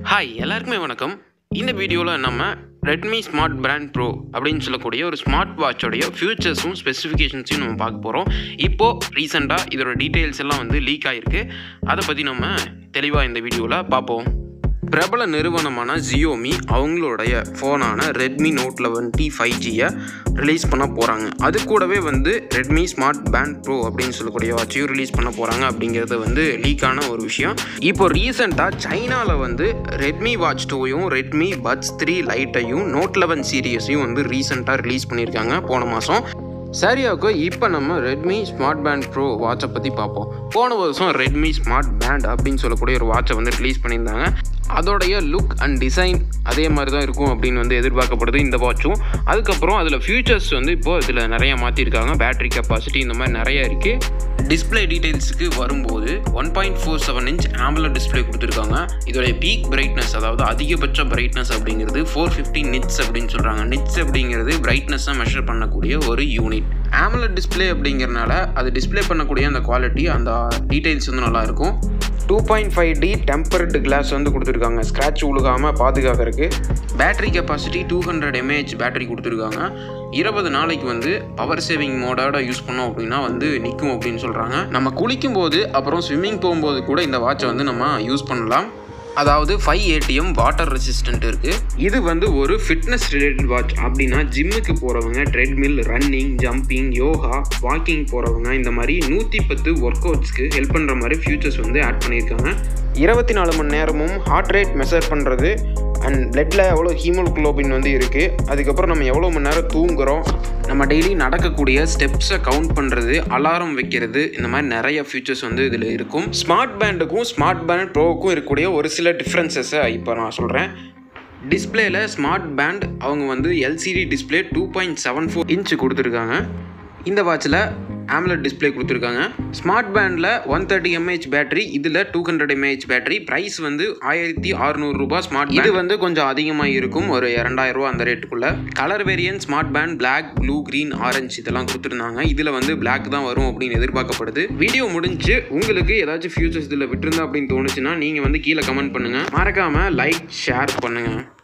Hi எல்லாருக்குமே வணக்கம். இந்த வீடியோவில் நம்ம Redmi Smart Band Pro அப்படின்னு சொல்லக்கூடிய ஒரு ஸ்மார்ட் வாட்சோடைய ஃபியூச்சர்ஸும் ஸ்பெசிஃபிகேஷன்ஸையும் நம்ம பார்க்க போகிறோம். இப்போது ரீசெண்டாக இதோட டீட்டெயில்ஸ் எல்லாம் ரிலீக் ஆகிருக்கு. அதை பற்றி நம்ம தெளிவாக இந்த வீடியோவில் பார்ப்போம். பிரபல நிறுவனமான Xiaomi அவங்களுடைய ஃபோனான Redmi Note 11 5Gயை ரிலீஸ் பண்ண போகிறாங்க. அது கூடவே Redmi Smart Band Pro அப்படின்னு சொல்லக்கூடிய வாட்சையும் ரிலீஸ் பண்ண போகிறாங்க அப்படிங்கிறது லீக்கான ஒரு விஷயம். இப்போ ரீசெண்டாக சைனாவில் Redmi Watch 2யும் Redmi Buds 3 Liteஐயும் Note 11 சீரியஸையும் ரீசெண்டாக ரிலீஸ் பண்ணியிருக்காங்க போன மாதம். சரியாக்கோ இப்போ நம்ம Redmi Smart Band Pro வாட்சை பற்றி பார்ப்போம். போன வருஷம் Redmi Smart Band அப்படின்னு சொல்லக்கூடிய ஒரு வாட்சை ரிலீஸ் பண்ணியிருந்தாங்க. அதோடைய லுக் அண்ட் டிசைன் அதே மாதிரி தான் இருக்கும் அப்படின்னு எதிர்பார்க்கப்படுது இந்த வாட்சும். அதுக்கப்புறம் அதில் ஃபியூச்சர்ஸ் இப்போது இதில் நிறையா மாற்றிருக்காங்க. பேட்டரி கெப்பாசிட்டி இந்த மாதிரி நிறையா இருக்குது. டிஸ்பிளே டீட்டெயில்ஸுக்கு வரும்போது 1.47 இன்ச் AMOLED டிஸ்பிளே கொடுத்துருக்காங்க. இதோடைய பீக் பிரைட்னஸ், அதாவது அதிகபட்ச பிரைட்னஸ் அப்படிங்கிறது 450 நிட்ஸ் அப்படின்னு சொல்கிறாங்க. நிட்ஸ் அப்படிங்கிறது பிரைட்னஸை மெஷர் பண்ணக்கூடிய ஒரு யூனிட். AMOLED டிஸ்பிளே அப்படிங்கிறனால அது டிஸ்பிளே பண்ணக்கூடிய அந்த குவாலிட்டி, அந்த டீட்டெயில்ஸ் நல்லாயிருக்கும். 2.5D டெம்பர்டு கிளாஸ் கொடுத்துருக்காங்க, ஸ்க்ராட்ச் உழுகாமல் பாதுகாக்கிறதுக்கு. பேட்டரி கெப்பாசிட்டி 200 mAh பேட்டரி கொடுத்துருக்காங்க. 20 நாளைக்கு பவர் சேவிங் மோடோட யூஸ் பண்ணோம் அப்படின்னா நிற்கும் அப்படின்னு சொல்கிறாங்க. நம்ம குளிக்கும் போது அப்புறம் ஸ்விம்மிங் போகும்போது கூட இந்த வாட்சை நம்ம யூஸ் பண்ணலாம். அதாவது 5 ATM வாட்டர் ரெசிஸ்டன்ட் இருக்குது. இது ஒரு ஃபிட்னஸ் ரிலேட்டட் வாட்ச். அப்படின்னா ஜிம்முக்கு போகிறவங்க, ட்ரெட்மில், ரன்னிங், ஜம்பிங், யோகா, வாக்கிங் போகிறவங்க, இந்த மாதிரி 110 ஒர்க் அவுட்ஸ்க்கு ஹெல்ப் பண்ணுற மாதிரி ஃபியூச்சர்ஸ் ஆட் பண்ணியிருக்காங்க. 24 மணி நேரமும் ஹார்ட் ரேட் மெஷர் பண்ணுறது அண்ட் பிளட்டில் எவ்வளோ ஹீமோகுளோபின் இருக்குது. அதுக்கப்புறம் நம்ம எவ்வளோ மணி நேரம் தூங்குகிறோம், நம்ம டெய்லி நடக்கக்கூடிய ஸ்டெப்ஸை கவுண்ட் பண்ணுறது, அலாரம் வைக்கிறது, இந்த மாதிரி நிறைய ஃபியூச்சர்ஸ் இதில் இருக்கும். ஸ்மார்ட் பேண்டுக்கும் ஸ்மார்ட் பேண்ட் ப்ரோவுக்கும் இருக்கக்கூடிய ஒரு சில டிஃப்ரென்சஸை இப்போ நான் சொல்கிறேன். டிஸ்பிளேயில் ஸ்மார்ட் பேண்ட் அவங்க LCD டிஸ்பிளே 2.74 இன்ச் கொடுத்துருக்காங்க. இந்த வாட்சில் AMOLED டிஸ்பிளே கொடுத்துருக்காங்க. ஸ்மார்ட் பேண்டில் 130 mAh பேட்டரி, இதில் 200 mAh பேட்டரி. ப்ரைஸ் 1600 ரூபா. ஸ்மார்ட் இது கொஞ்சம் அதிகமாக இருக்கும், ஒரு 2000 ரூபா அந்த ரேட்டுக்குள்ளே. Colour variant smart band black, blue, green, orange இதெல்லாம் கொடுத்துருந்தாங்க. இதில் பிளாக் தான் வரும் அப்படின்னு எதிர்பார்க்கப்படுது. வீடியோ முடிஞ்சு உங்களுக்கு ஏதாச்சும் ஃபியூச்சர்ஸ் இதில் விட்டுருந்தா அப்படின்னு தோணுச்சுன்னா நீங்கள் கீழே கமெண்ட் பண்ணுங்கள். மறக்காமல் லைக், ஷேர் பண்ணுங்கள்.